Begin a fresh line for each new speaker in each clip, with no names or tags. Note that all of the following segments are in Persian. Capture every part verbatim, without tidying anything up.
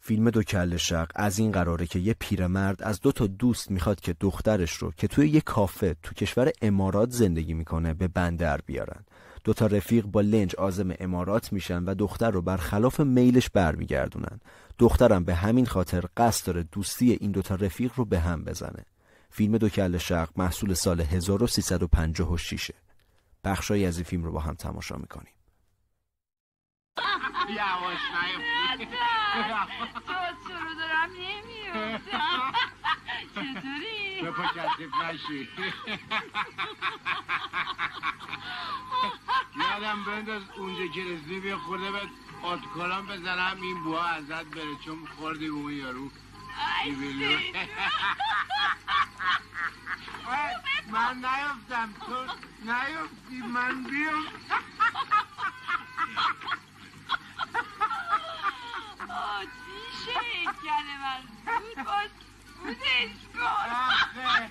فیلم دو کله شق از این قراره که یه پیرمرد از دو تا دوست میخواد که دخترش رو که توی یه کافه تو کشور امارات زندگی میکنه به بندر بیارن. دو تا رفیق با لنج عازم امارات میشن و دختر رو برخلاف میلش برمیگردونن. دخترم به همین خاطر قصد داره دوستی این دو تا رفیق رو به هم بزنه. فیلم دو کله شق محصول سال هزار و سیصد و پنجاه و شش. بخشایی از این فیلم رو با هم تماشا میکنیم.
یواش نیفتی
تو سرو دارم نمیاد. چطوری؟
به پا کسیف نشی. یادم بنداز اونجا که رسیدی بیا خورده به آتکالان بزنم این بوها ازت بره چون خوردی به اون یارو. من نیفتم تو نیفتی من بیام.
آتیشه کنه من بود باز بودش کن.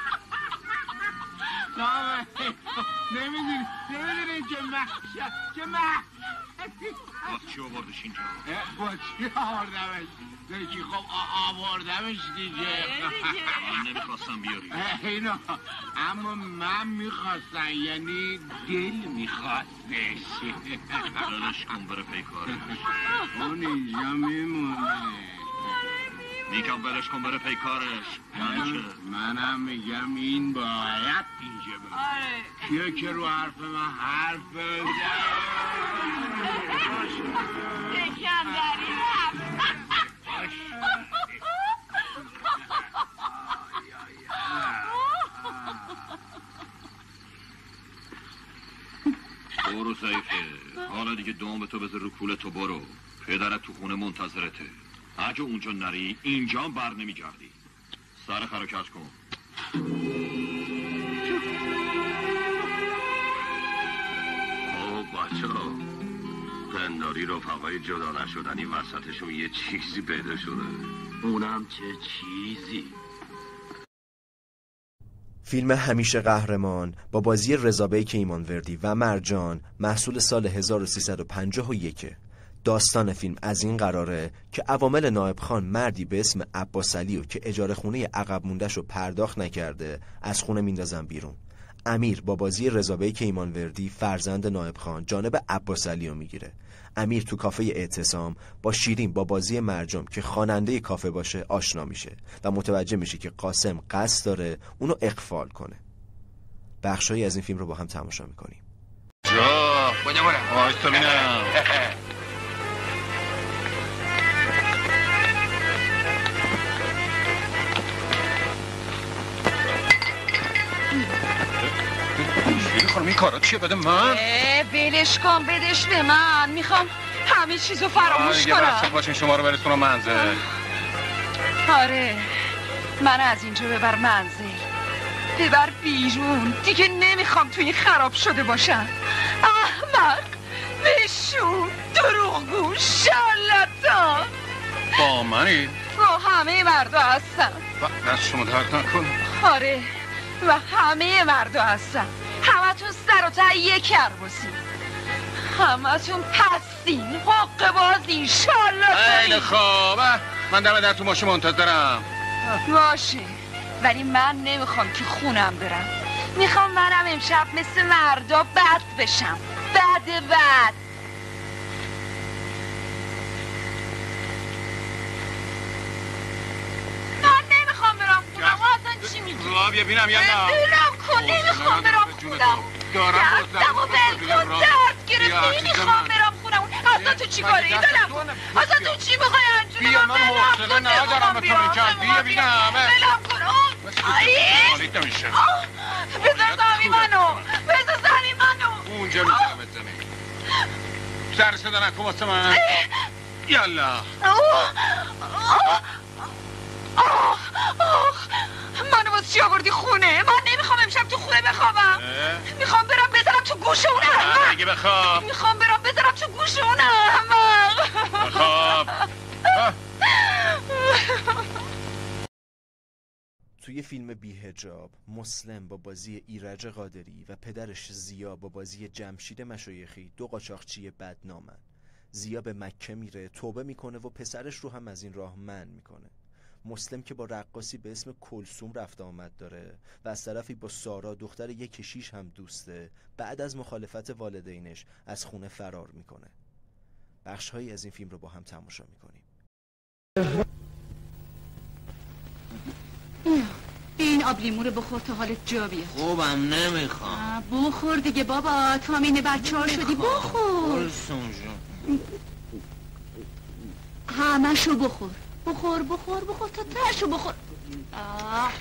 نامه نمیدونی نمیدونی که محشد که محشد
با چی آوردش اینجا؟
با چی آوردمش؟ دکی خب آوردمش دیگه.
من نمیخواستم بیاری
اینا اما من میخواستم یعنی دل میخواستش.
دلش کن بره پیکارش.
اون اینجا میمونه.
میگم برش کن بره پیکارش. یعنی چه؟
منم میگم این باید اینجا بره. کیه که رو حرف من حرف بزن؟
سکندری رفت.
برو ضعیفه. حالا دیگه دوم به تو بذار رو کوله تو برو. پدرت تو خونه منتظرته. اگه اونجا نری اینجا هم بر نمیگردی. سر خرکش کن.
خب بچه ها پنداری رفقای جدا نشدنی وسطشون یه چیزی پیدا شده. اونم چه چیزی؟
فیلم همیشه قهرمان با بازی رضا کیمانوردی و مرجان محصول سال هزار و سیصد و پنجاه و یک. داستان فیلم از این قراره که عوامل نایب خان مردی به اسم عباس علیو که اجاره خونه عقب مونده‌شو پرداخت نکرده از خونه میندازن بیرون. امیر با بازی رضا کیمانوردی فرزند نایب خان جانب عباس علیو میگیره. امیر تو کافه اعتصام با شیرین با بازی مرجان که خواننده کافه باشه آشنا میشه و متوجه میشه که قاسم قصد داره اونو اغفال کنه. بخشایی از این فیلم رو با هم تماشا میکنیم.
جا بوده برم آیستا بینم. شیرین خانم این کارا چیه بده من؟
بلش کن بدش به من. میخوام همه چیزو فراموش کنم.
دیگه بسته باشین شما رو برسونم منزل.
آره من از اینجا ببر منزل. ببر بیرون. دیگه نمیخوام توی این خراب شده باشم. احمق بشون دروغگو شالتا.
با منی؟
با همه مردا هستم.
دست شما درد نکن.
آره و همه مردا هستم. همه تون سر و ته یک کرباسی. همه تون پستین حق بازی شالتا.
خیلی خوبه من دم در تو ماشین منتظرم.
باشه ولی من نمیخوام که خونم برم. میخوام منم امشب مثل مردا بد بشم. بد بد. من نمیخوام برم خونم. اصلا چی میگی؟
راه بیا بینم یا نه؟
بلم کن نمیخوام برم خونم. دستم و بل کن درد گرفت. نمیخوام برم خونم. اصلا تو چی کاره ای دلم کن. اصلا تو چی میخوای انجام
بیا من حوصله ندارم به تو میگم. بیا بینم
بلم کن. آیش
نمیشه.
بذار زمین منو. بذار زمین منو.
اونجا میذارم زمین. سر صدا نکن واسه من. یالا
منو واسه چی آوردی خونه؟ من نمیخوام امشب تو خونه بخوابم. میخوام برم بذارم تو گوش اون احمق.
دیگه بخواب.
میخوام برم بذارم تو گوش اون احمق.
بخواب.
توی فیلم بی‌حجاب مسلم با بازی ایرج قادری و پدرش زیا با بازی جمشید مشایخی دو قاچاقچی بدنامن. زیا به مکه میره، توبه میکنه و پسرش رو هم از این راه منع میکنه. مسلم که با رقاصی به اسم کلثوم رفت آمد داره و از طرفی با سارا دختر یک کشیش هم دوسته، بعد از مخالفت والدینش از خونه فرار میکنه. بخش‌هایی از این فیلم رو با هم تماشا میکنیم.
این آب لیمو رو بخور تا حالت جا بیاد.
خوبم نمیخوام.
بخور دیگه بابا، تامین بچه ها شدی، بخور. همشو بخور بخور بخور بخور تا ترشو بخور. آه.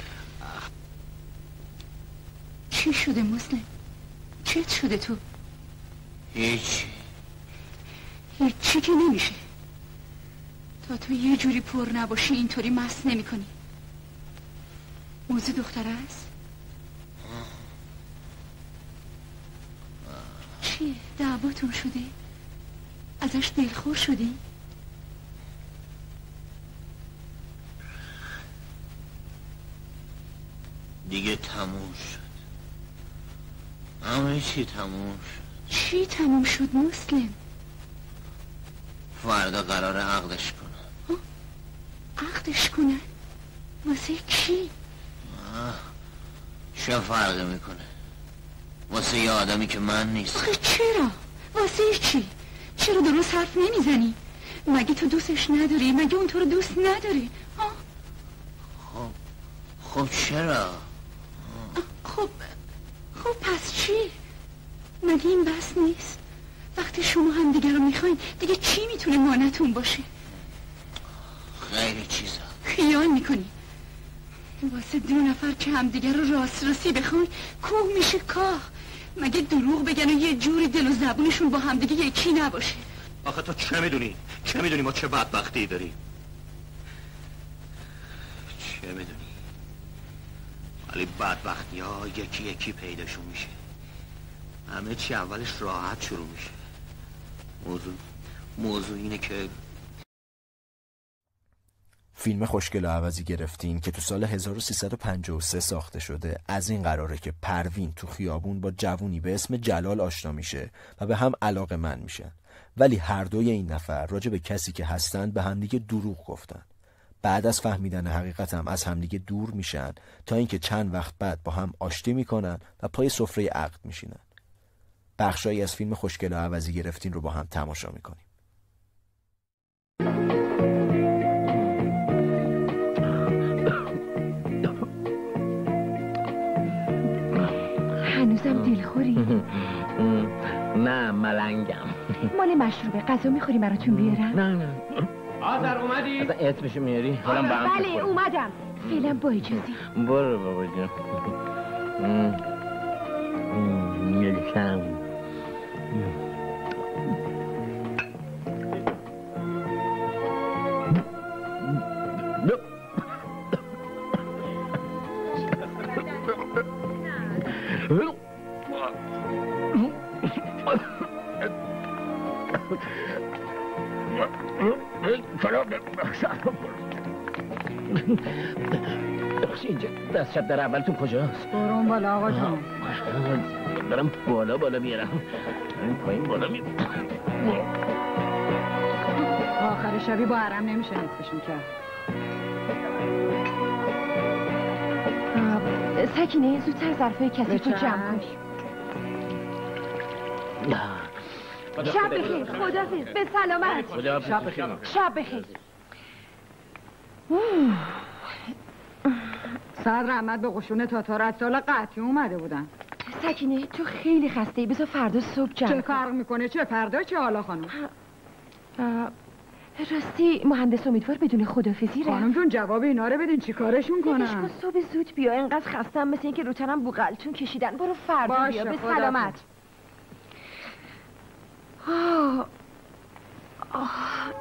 چی شده مسلم؟ چی شده تو؟
هیچ
هیچی که نمیشه. تا تو یه جوری پر نباشی اینطوری مست نمی کنی. موزه دختر است؟ چیه؟ دعواتون شده؟ ازش دلخور شدی؟
دیگه تموم شد. همه چی تموم شد.
چی تموم شد مسلم؟
فردا قراره عقدش کنن.
عقدش کنن؟ واسه کی؟
چه فرقی میکنه؟ واسه یه آدمی که من نیست.
آخه چرا؟ واسه چی؟ چرا درست حرف نمیزنی؟ مگه تو دوستش نداری؟ مگه اون تو رو دوست نداری؟ آه؟
خب خب چرا؟
خب خب پس چی؟ مگه این بس نیست؟ وقتی شما هم دیگه رو میخواین دیگه چی میتونه مانعتون باشه؟
خیلی چیزا.
خیال میکنی واسه دو نفر که هم دیگه رو راست راستی بخواین کوه میشه کاه؟ مگه دروغ بگن و یه جوری دل و زبونشون با هم دیگه یکی نباشه؟
آخه تو چه میدونی؟ چه میدونی ما چه بدبختی داریم؟ چه میدونی؟ ولی بدبختی ها یکی یکی پیداشون میشه. همه چی اولش راحت شروع میشه. موضوع موضوع اینه که
فیلم خوشگل و عوضی گرفتین که تو سال هزار و سیصد و پنجاه و سه ساخته شده از این قراره که پروین تو خیابون با جوونی به اسم جلال آشنا میشه و به هم علاقه‌مند میشن، ولی هر دوی این نفر راجع به کسی که هستند به همدیگه دروغ گفتن. بعد از فهمیدن حقیقت هم از همدیگه دور میشن تا اینکه چند وقت بعد با هم آشتی میکنن و پای سفره عقد میشینن. بخشایی از فیلم خوشگل و عوضی گرفتین رو با هم تماشا میکنیم.
هنوزم دلخوری؟
نه ملنگم.
مال مشروبه غذا میخوری براتون بیارم؟
نه نه.
آذر اومدی؟
اصلا اسمشو میاری؟ حالا با هم
بله اومدم. فعلا با اجازه.
برو بابا جان. میلکم. اینجا دست شب در اولتون کجاست؟
برون بالا آقا جان.
دارم بالا بالا میرم. این پایین بالا میرم.
آخر شبی با حرم نمیشه حسشون کرد.
سکینه زودتر ظرفای کثیف رو جمع کن. شب بخیر. خداحافظ. به سلامت.
شب بخیر.
شب بخیر.
صدر رحمت به قشون تاتار از سال قطعی اومده بودن.
سکینه تو خیلی خسته ای، بذار فردا صبح جمع
چه فرق میکنه؟ چه فردا چه حالا خانم؟
راستی مهندس امیدوار بدون خداحافظی رفت.
خانم جون جواب اینا رو بدین چی کارشون کنن؟
صبح زود بیا، اینقدر خستم مثل اینکه رو تنم بوقلتون کشیدن. برو فردا بیا. به سلامت. آه. آه.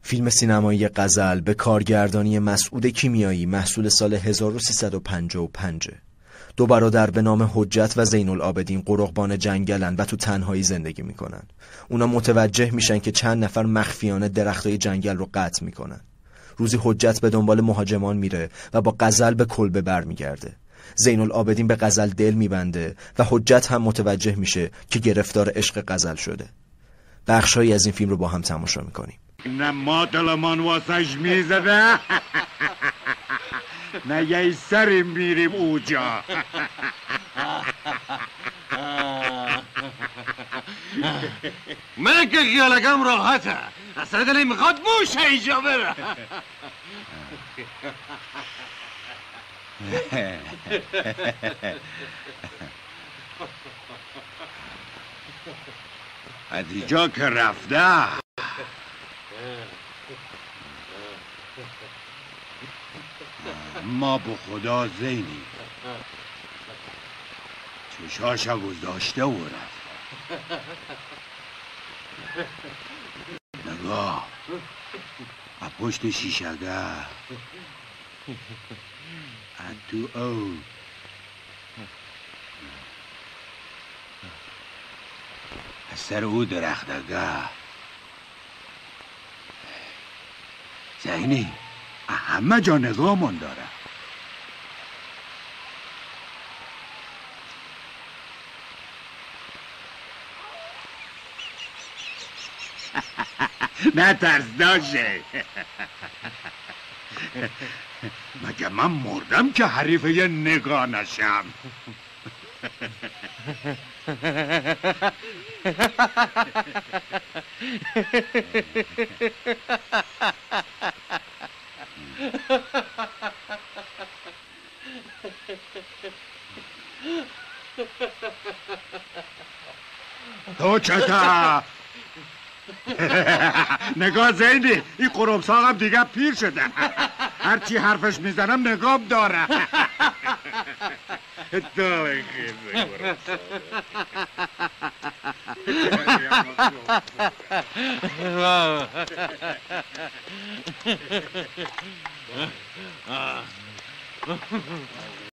فیلم سینمایی غزل به کارگردانی مسعود کیمیایی محصول سال هزار و سیصد و پنجاه و پنج. دو برادر به نام حجت و زین العابدین قرقبان جنگلن و تو تنهایی زندگی میکنن. اونا متوجه میشن که چند نفر مخفیانه درختای جنگل رو قطع میکنن. روزی حجت به دنبال مهاجمان میره و با غزل به کلبه برمیگرده. زین العابدین به غزل دل میبنده و حجت هم متوجه میشه که گرفتار عشق غزل شده. بخشایی از این فیلم رو با هم تماشا میکنیم.
نه ما دلمان واسش میزده نه یه سری میریم اوجا.
من که خیالکم راحته، اصلا دلی میخواد موشه ایجا بره.
ادیجا که رفته ما به خدا زینی چشاشا گذاشته و رفت. نگاه از پشت شیشگه از تو او از سر او درختگه زینی همه جا نگاه من داره. نه ترس داشه. مگه من مردم که حریف یه نگاه نشم. تو چتا نگاه زینی، این قرمساقم دیگه پیر شده، هرچی حرفش میزنم نگام داره. داره خیزه